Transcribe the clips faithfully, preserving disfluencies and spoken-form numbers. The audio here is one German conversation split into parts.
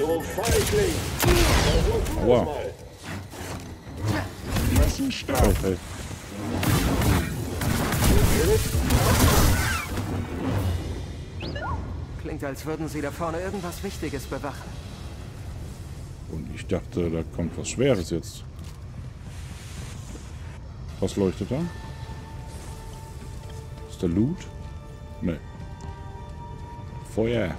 Du Feigling! Versuch Aua. mal. Lassen starten. Okay. Klingt, als würden sie da vorne irgendwas Wichtiges bewachen. Und ich dachte, da kommt was Schweres jetzt. Was leuchtet da? Ist der Loot? Ne. Feuer.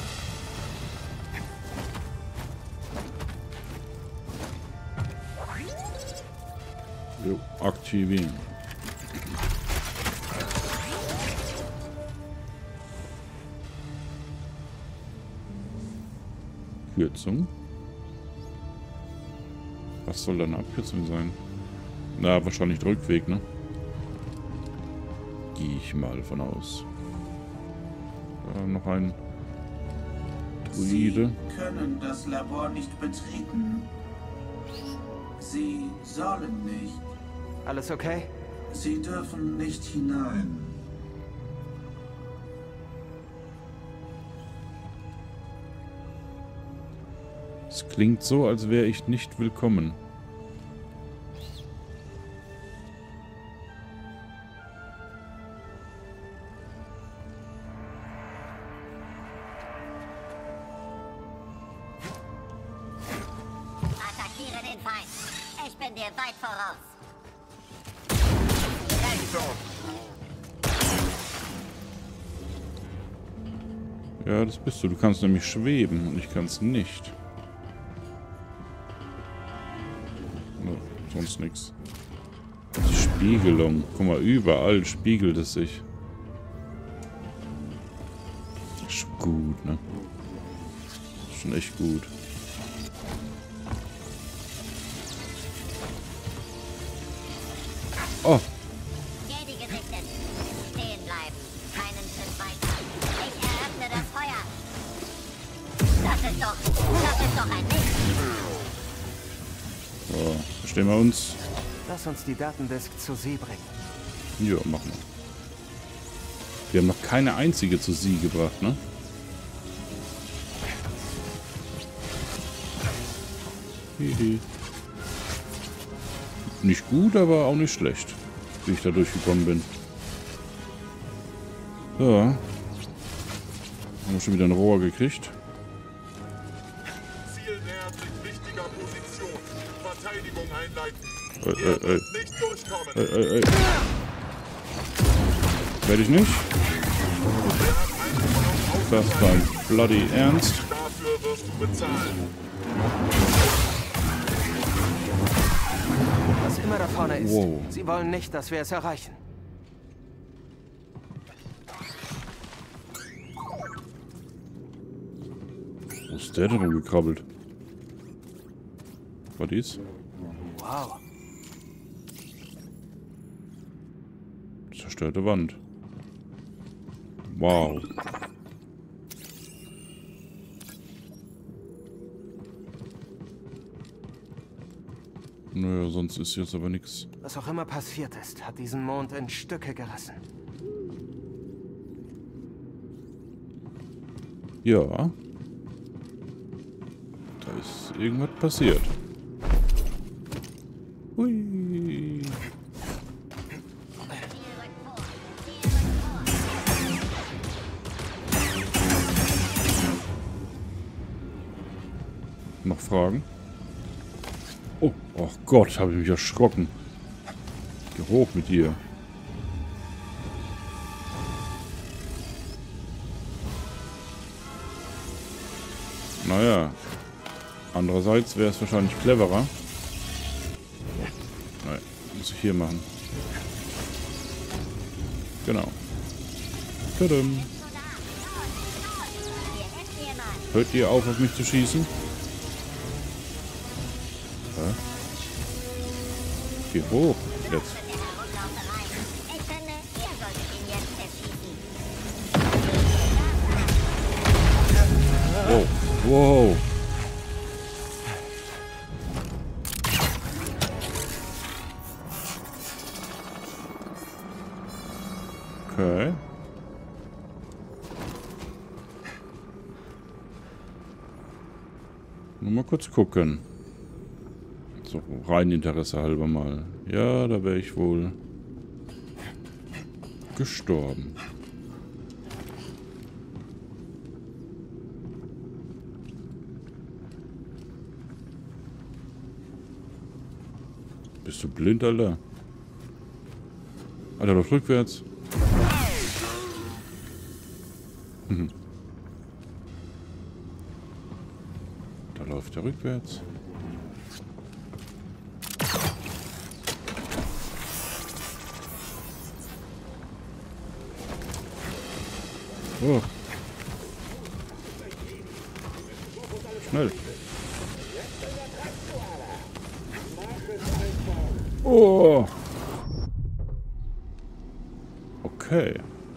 Jo, aktivieren. Abkürzung. Was soll da eine Abkürzung sein? Na, wahrscheinlich der Rückweg, ne? Gehe ich mal von aus. Da noch ein Druide. Sie können das Labor nicht betreten. Sie sollen nicht. Alles okay? Sie dürfen nicht hinein. Es klingt so, als wäre ich nicht willkommen. Attackiere den Feind. Ich bin dir weit voraus. Ja, das bist du. Du kannst nämlich schweben und ich kann es nicht. No, sonst nichts. Die Spiegelung. Guck mal, überall spiegelt es sich. Ist gut, ne? Ist schon echt gut. Oh! Jedi gesichtet. Stehen bleiben. Keinen Schritt weiter. Ich eröffne das Feuer. Das ist doch... Das ist doch ein Nichts. So, verstehen wir uns? Lass uns die Datendisk zu sie bringen. Ja, machen wir. Wir haben noch keine einzige zu sie gebracht, ne? Hihi. Nicht gut, aber auch nicht schlecht, wie ich da durchgekommen bin. Ja. Haben wir schon wieder ein Rohr gekriegt. Ziel nähert sich wichtiger Position. Verteidigung einleiten. Ey, Ihr ey, ey. dürft nicht durchkommen. Ey, ey, ey. Werde ich nicht? Das ist dein bloody Ernst. Dafür wirst du bezahlen. Was immer da vorne ist. Wow. Sie wollen nicht, dass wir es erreichen. Wo ist der denn rumgekrabbelt? Was ist? Wow. Zerstörte Wand. Wow. Naja, sonst ist jetzt aber nichts. Was auch immer passiert ist, hat diesen Mond in Stücke gerissen. Ja. Da ist irgendwas passiert. Hui. Noch Fragen? Oh, oh Gott, habe ich mich erschrocken. Geh hoch mit dir. Naja. Andererseits wäre es wahrscheinlich cleverer. Nein, muss ich hier machen. Genau. Tadam. Hört ihr auf, auf mich zu schießen? Hä? Geh hoch. Jetzt. Ich finde, ihr solltet ihn jetzt erschießen. Wow. Wow. Okay. Nur mal kurz gucken. So, rein Interesse halber mal. Ja, da wäre ich wohl gestorben. Bist du blind, Alter? Alter, doch rückwärts. Mhm. Da läuft er rückwärts. Oh. Schnell. Oh. Okay.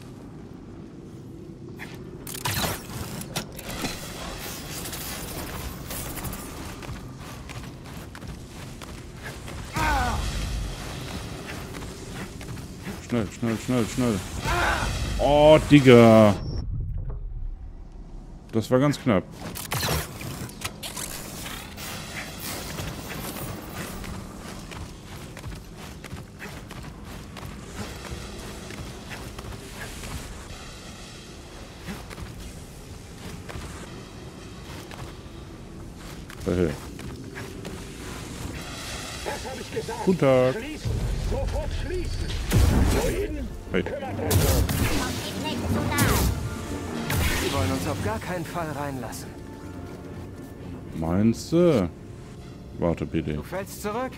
Schnell, schnell, schnell, schnell. Oh, Digga. Das war ganz knapp. Hey. Was habe ich gesagt? Guten Tag. Schließen! Sofort schließen! Wohin? Hey. Kümmert euch um. Kommt ihm nicht zu nahe. Sie wollen uns auf gar keinen Fall reinlassen. Meinst du? Warte bitte. Du fällst zurück?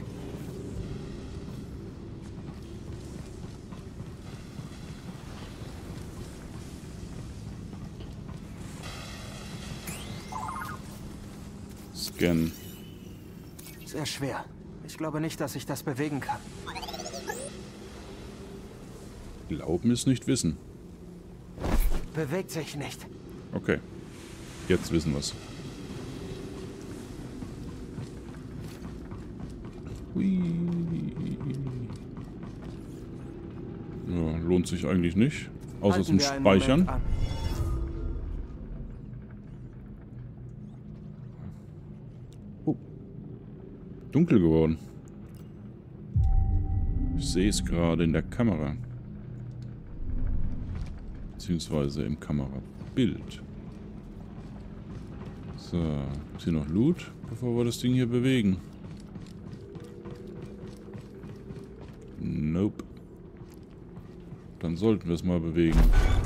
Scan. Sehr schwer. Ich glaube nicht, dass ich das bewegen kann. Glauben ist nicht wissen. Bewegt sich nicht. Okay. Jetzt wissen wir's. Hui. Ja, lohnt sich eigentlich nicht. Außer Halten zum wir einen Speichern. Moment an. Oh. Dunkel geworden. Ich sehe es gerade in der Kamera. Beziehungsweise im Kamerabild. So, ist hier noch Loot, bevor wir das Ding hier bewegen? Nope. Dann sollten wir es mal bewegen.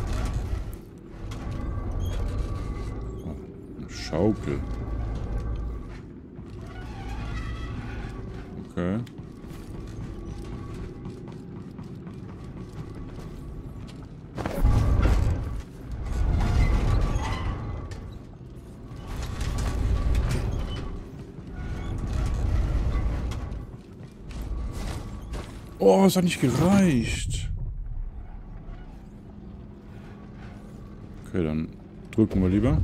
Oh, eine Schaukel. Okay. Oh, es hat nicht gereicht. Okay, dann drücken wir lieber.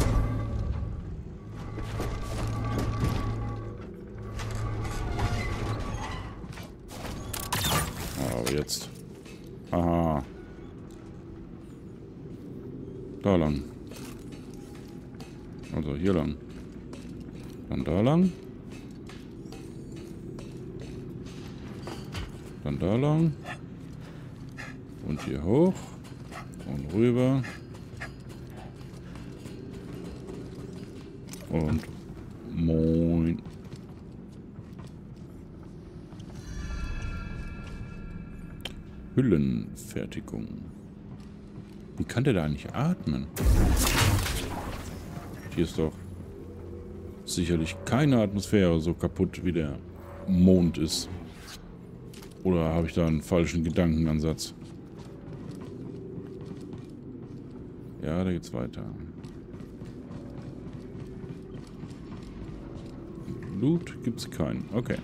Aber jetzt. Aha. Da lang. Also hier lang. Dann da lang. Dann da lang. Und hier hoch. Und rüber. Und moin. Hüllenfertigung. Wie kann der da eigentlich atmen? Hier ist doch sicherlich keine Atmosphäre so kaputt wie der Mond ist. Oder habe ich da einen falschen Gedankenansatz? Ja, da geht's weiter. Loot gibt's keinen. Okay.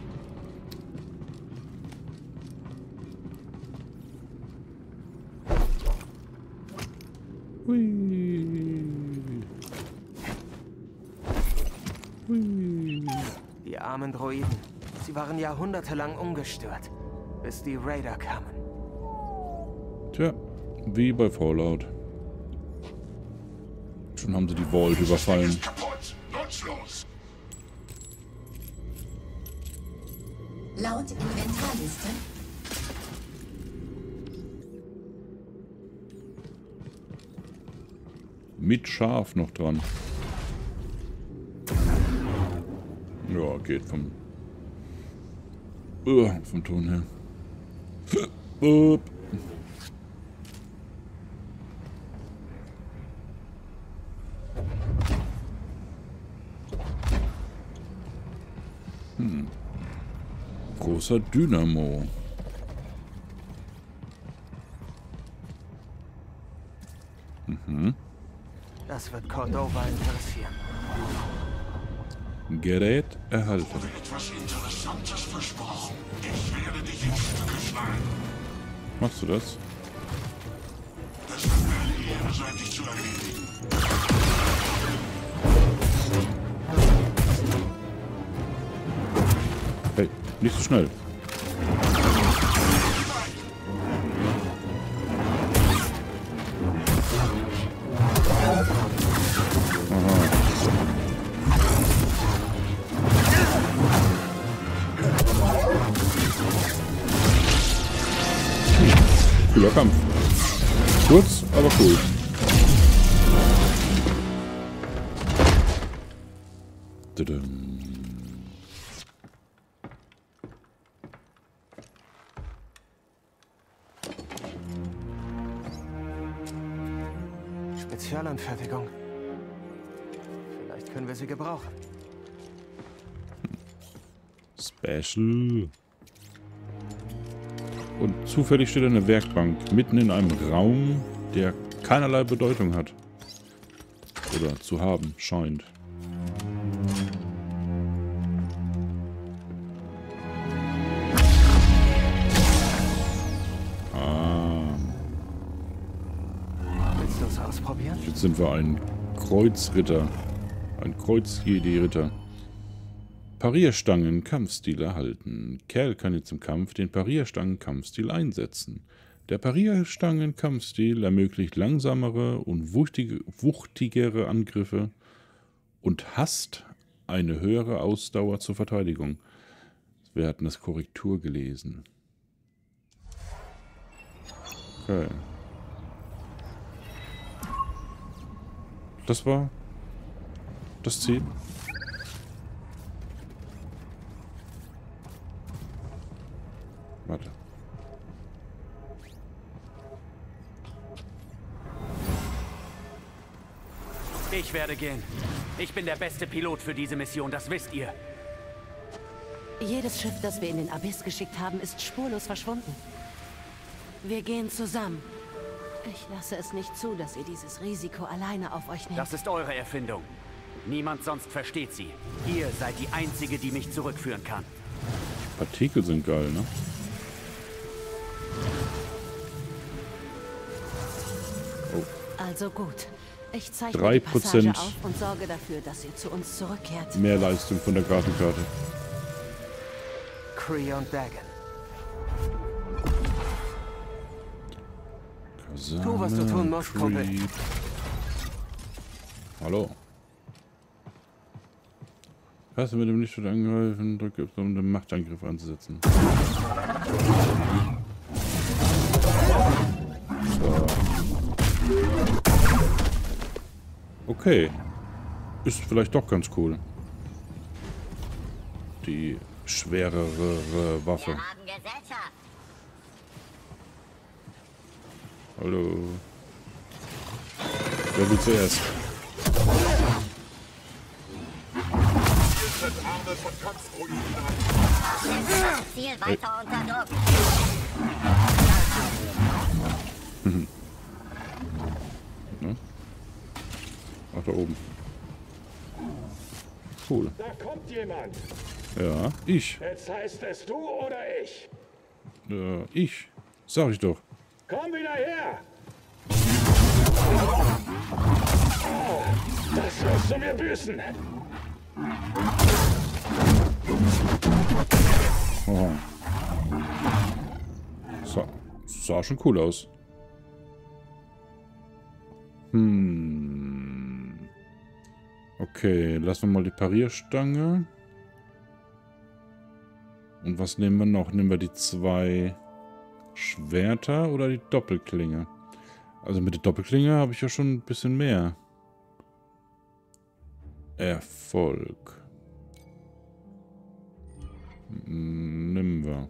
Hui. Hui. Die armen Droiden. Sie waren jahrhundertelang ungestört, bis die Raider kamen. Tja, wie bei Fallout. Schon haben sie die Vault überfallen. Kaputt! Nutzlos! Laut Inventarliste. Mit Schaf noch dran. Ja, geht vom... Uh, vom Ton her. Uh. Hm. Großer Dynamo. Mhm. Das wird Cordova interessieren. Gerät erhalten. Etwas Interessantes versprochen. Ich werde dich in Stücke schneiden. Machst du das? Das wird eine Ehre sein, dich zu erledigen. Hey, nicht so schnell. Cooler Kampf. Kurz, aber cool. Tudum. Spezialanfertigung. Vielleicht können wir sie gebrauchen. Special. Und zufällig steht eine Werkbank mitten in einem Raum, der keinerlei Bedeutung hat. Oder zu haben scheint. Ah. Willst du es ausprobieren? Jetzt sind wir ein Kreuzritter. Ein Kreuz-Jedi-Ritter. Parierstangen Kampfstil erhalten. Kerl kann jetzt im Kampf den Parierstangen Kampfstil einsetzen. Der Parierstangen Kampfstil ermöglicht langsamere und wuchtige, wuchtigere Angriffe und hasst eine höhere Ausdauer zur Verteidigung. Wir hatten das Korrektur gelesen. Okay. Das war das Ziel. Warte. Ich werde gehen. Ich bin der beste Pilot für diese Mission, das wisst ihr. Jedes Schiff, das wir in den Abyss geschickt haben, ist spurlos verschwunden. Wir gehen zusammen. Ich lasse es nicht zu, dass ihr dieses Risiko alleine auf euch nehmt. Das ist eure Erfindung. Niemand sonst versteht sie. Ihr seid die Einzige, die mich zurückführen kann. Partikel sind geil, ne? Oh. Also gut. Ich zeichne drei die Passage Prozent auf und sorge dafür, dass ihr zu uns zurückkehrt. mehr Leistung von der Grafikkarte. Kree und Dagan. Kasane, Tu, was du tun musst, Kumpel. Creed. Hallo. Hast du mit dem Lichtschwert angegriffen? Drücke um den Machtangriff anzusetzen. So. Okay. Ist vielleicht doch ganz cool. Die schwerere Waffe. Wir haben Gesellschaft. Hallo. Wer will zuerst? Hier sind Arme von Kampfdroiden an. Setze das Ziel weiter unter Druck. Ne? Ach, da oben. Cool. Da kommt jemand. Ja, ich. Jetzt heißt es du oder ich. Äh, ich. Sag ich doch. Komm wieder her. Oh, das wirst du mir büßen. Aha. Sa sah schon cool aus. Hm. Okay, lassen wir mal die Parierstange. Und was nehmen wir noch? Nehmen wir die zwei Schwerter oder die Doppelklinge? Also mit der Doppelklinge habe ich ja schon ein bisschen mehr. Erfolg. Nehmen wir.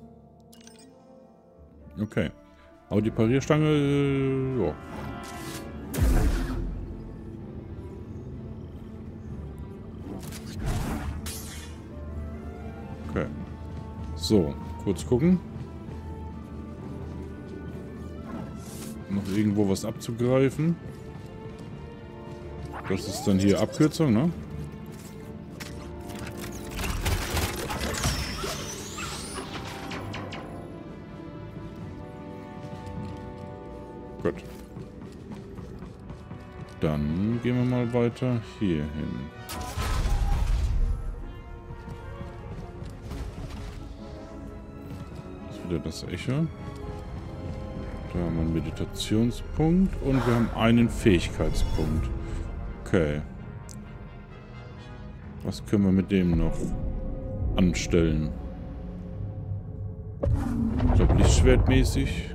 Okay. Aber die Parierstange, äh, ja. Okay. So, kurz gucken. Noch irgendwo was abzugreifen. Das ist dann hier Abkürzung, ne? Gut. Dann gehen wir mal weiter hier hin. Das ist wieder das Echo. Da haben wir einen Meditationspunkt und wir haben einen Fähigkeitspunkt. Okay. Was können wir mit dem noch anstellen? Ich glaube, lichtschwertmäßig.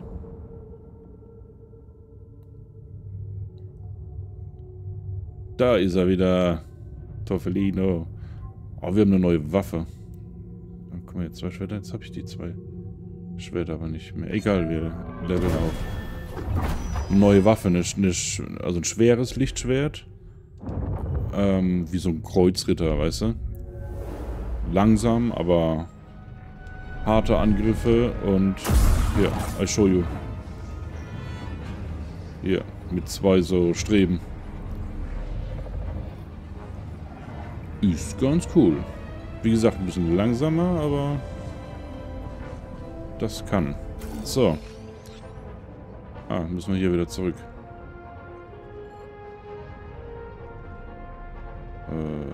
Da ist er wieder. Toffelino. Oh, wir haben eine neue Waffe. Dann kommen jetzt zwei Schwerter. Jetzt habe ich die zwei Schwerter aber nicht mehr. Egal, wir leveln auf. Neue Waffe. Eine, eine, also ein schweres Lichtschwert. Ähm, wie so ein Kreuzritter, weißt du? Langsam, aber harte Angriffe und hier, I show you. Hier, mit zwei so Streben. Ist ganz cool. Wie gesagt, ein bisschen langsamer, aber das kann. So. Ah, müssen wir hier wieder zurück. Äh.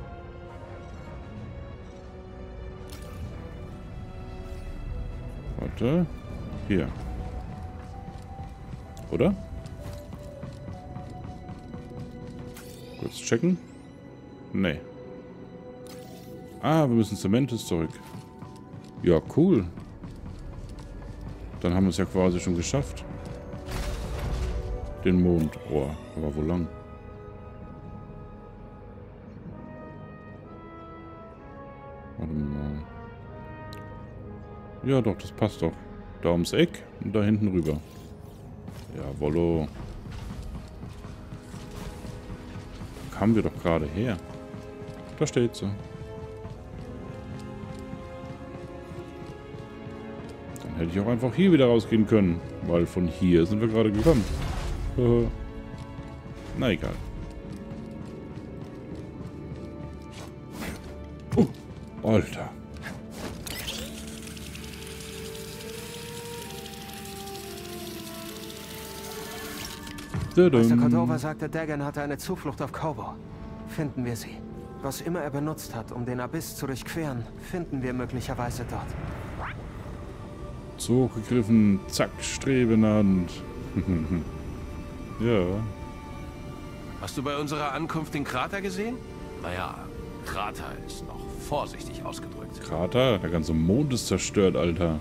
Warte. Hier. Oder? Kurz checken. Nee. Ah, wir müssen Cementis zurück. Ja, cool. Dann haben wir es ja quasi schon geschafft. Den Mond. Oh, aber wo lang? Warte mal. Ja, doch, das passt doch. Da ums Eck und da hinten rüber. Jawollo. Da kamen wir doch gerade her. Da steht sie. Dann hätte ich auch einfach hier wieder rausgehen können. Weil von hier sind wir gerade gekommen. Na egal. Oh, Alter. Meister Cordova sagte, Dagan hatte eine Zuflucht auf Koboh. Finden wir sie. Was immer er benutzt hat, um den Abyss zu durchqueren, finden wir möglicherweise dort. Zurückgegriffen, zack, Strebe in der Hand. Ja. Hast du bei unserer Ankunft den Krater gesehen? Naja, Krater ist noch vorsichtig ausgedrückt. Krater? Der ganze Mond ist zerstört, Alter.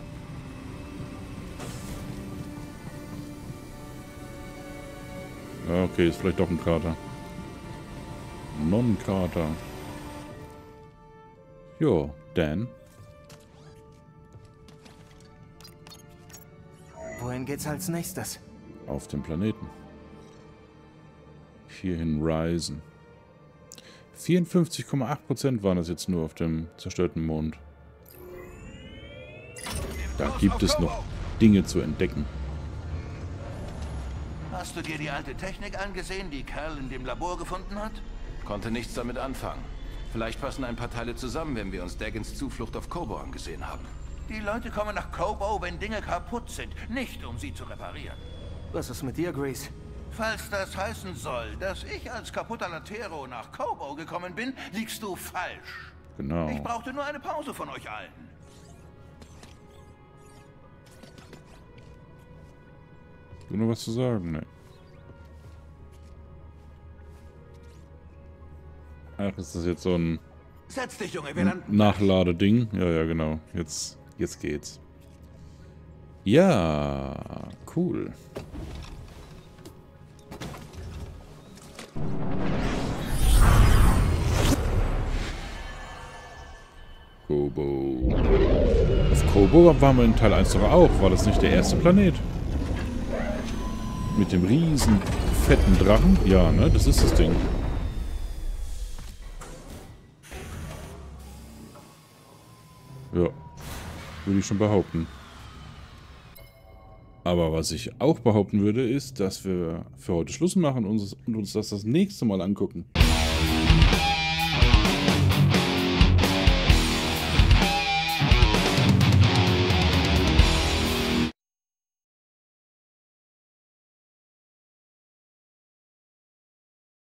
Ja, okay, ist vielleicht doch ein Krater. Non-Krater. Jo, Dan. Wohin geht's als nächstes? Auf dem Planeten. Hierhin reisen. vierundfünfzig Komma acht Prozent waren das jetzt nur auf dem zerstörten Mond. Da gibt es noch Dinge zu entdecken. Hast du dir die alte Technik angesehen, die Kerl in dem Labor gefunden hat? Konnte nichts damit anfangen. Vielleicht passen ein paar Teile zusammen, wenn wir uns Dagans Zuflucht auf Koboh angesehen haben. Die Leute kommen nach Koboh, wenn Dinge kaputt sind, nicht um sie zu reparieren. Was ist mit dir, Grease? Falls das heißen soll, dass ich als kaputter Latero nach Koboh gekommen bin, liegst du falsch. Genau. Ich brauchte nur eine Pause von euch allen. Du noch was zu sagen? Ne. Ach, ist das jetzt so ein Setz dich, Junge, wir landen. Nachladeding. Ja, ja, genau. Jetzt, jetzt geht's. Ja, cool. Kobo. Auf Kobo waren wir in Teil eins doch auch. War das nicht der erste Planet? Mit dem riesen fetten Drachen? Ja, ne? Das ist das Ding. Ja. Würde ich schon behaupten. Aber was ich auch behaupten würde, ist, dass wir für heute Schluss machen und uns, und uns das das nächste Mal angucken.